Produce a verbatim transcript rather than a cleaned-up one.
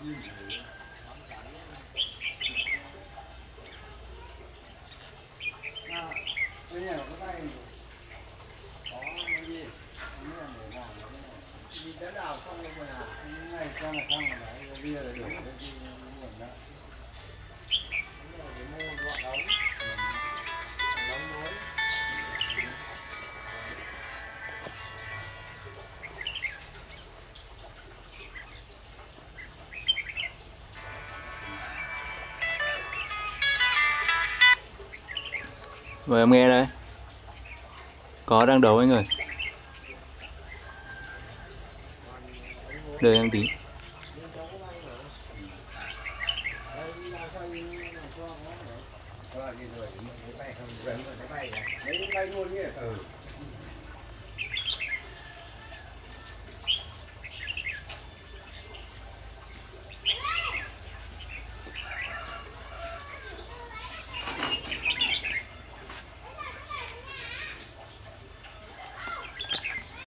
À, cái này là cái tay có cái gì? Cái này để làm cái này. Đi đã đào xong rồi mà nào? Cái này cho là xong rồi đấy, bây giờ để cái gì nguồn đó. Cái này để mua đoạn đóng. Đóng muối. Mời em nghe đây. Có đang đấu anh ơi. Đợi em tí. Lấy bay luôn nhỉ? Ừ.